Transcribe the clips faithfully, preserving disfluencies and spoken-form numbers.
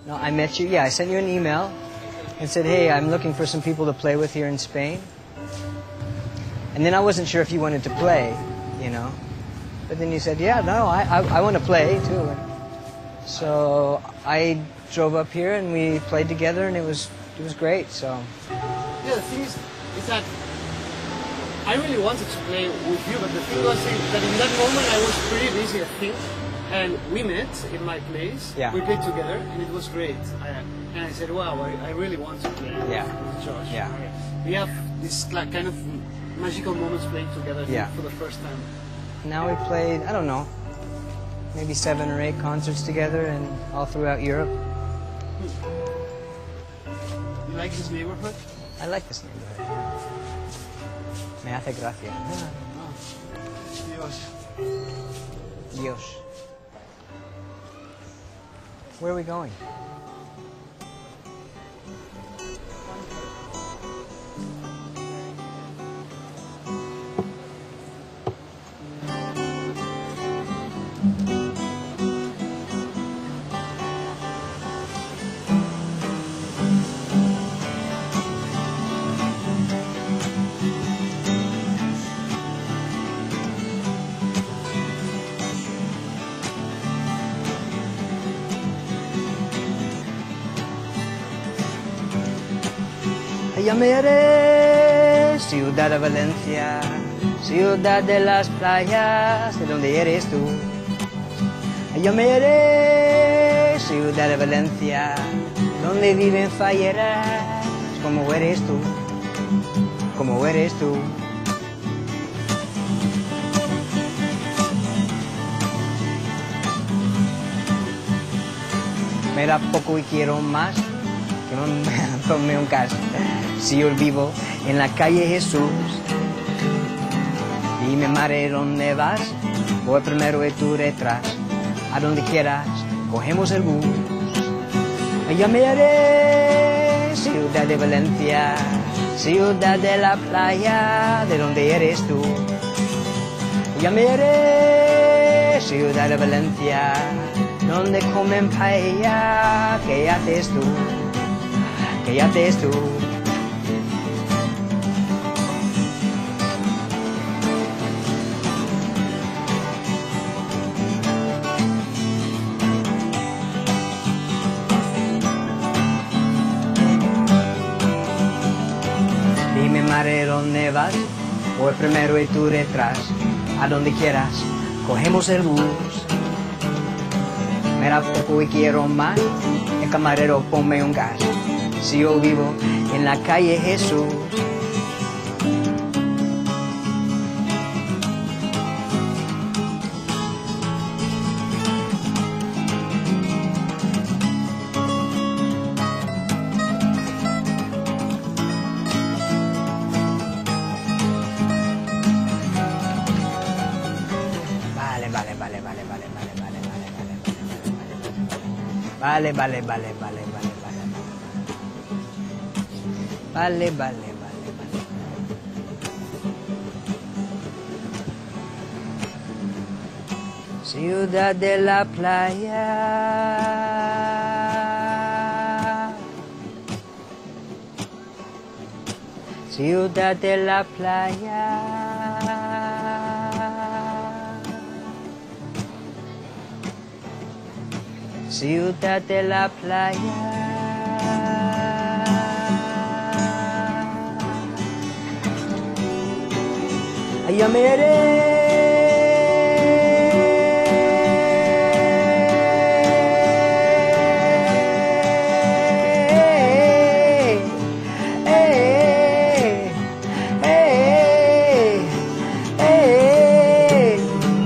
No, I met you. Yeah, I sent you an email and said, hey, I'm looking for some people to play with here in Spain. And then I wasn't sure if you wanted to play, you know. But then you said, yeah, no, I, I, I want to play too. So I drove up here and we played together, and it was it was great. So yeah, the thing is, is that I really wanted to play with you, but the thing was that in that moment I was pretty busy, I think. And we met in my place. Yeah. We played together, and it was great. I, and I said, wow, I, I really want to play Yeah. with Josh. Yeah. We have this like, kind of magical moments playing together, I think, Yeah. for the first time. now we played, I don't know, maybe seven or eight concerts together and all throughout Europe. You like this neighborhood? I like this neighborhood. Me hace gracia. Oh. Dios. Dios. Where are we going? Llamaré ciudad de Valencia, ciudad de las playas, de donde eres tú. Llamaré ciudad de Valencia, donde viven falleras, como eres tú, como eres tú. Me da poco y quiero más, que me tome un caso. Si yo vivo en la calle Jesús, dime madre dónde vas, voy primero y tú detrás, a donde quieras, cogemos el bus. Yo me haré ciudad de Valencia, ciudad de la playa, de donde eres tú. Yo me haré ciudad de Valencia, donde comen paella, que haces tú, que haces tú. Dime madre dónde vas, voy primero y tú detrás, a donde quieras, cogemos el bus. Me da poco y quiero más, el camarero ponme un gas. Si yo vivo en la calle Jesús. Vale, vale, vale, vale, vale, vale, vale, vale, vale, vale, vale, vale, vale, vale. Vale, vale, vale, vale. Ciudad de la playa. Ciudad de la playa. Ciudad de la playa. Yo me iré. Eh, eh, eh, eh.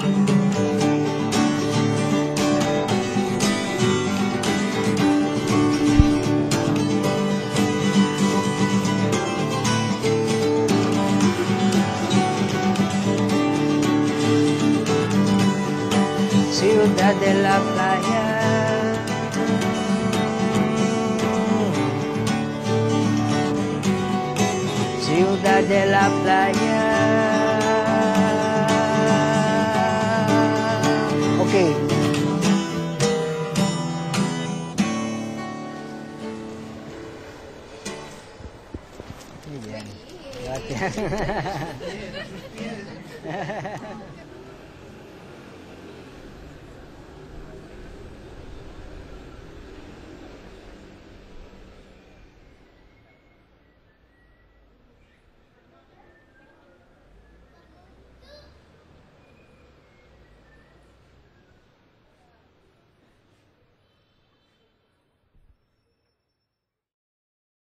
Ciudad de la playa. Ciudad de la playa. Ok. sus pies, a sus pies.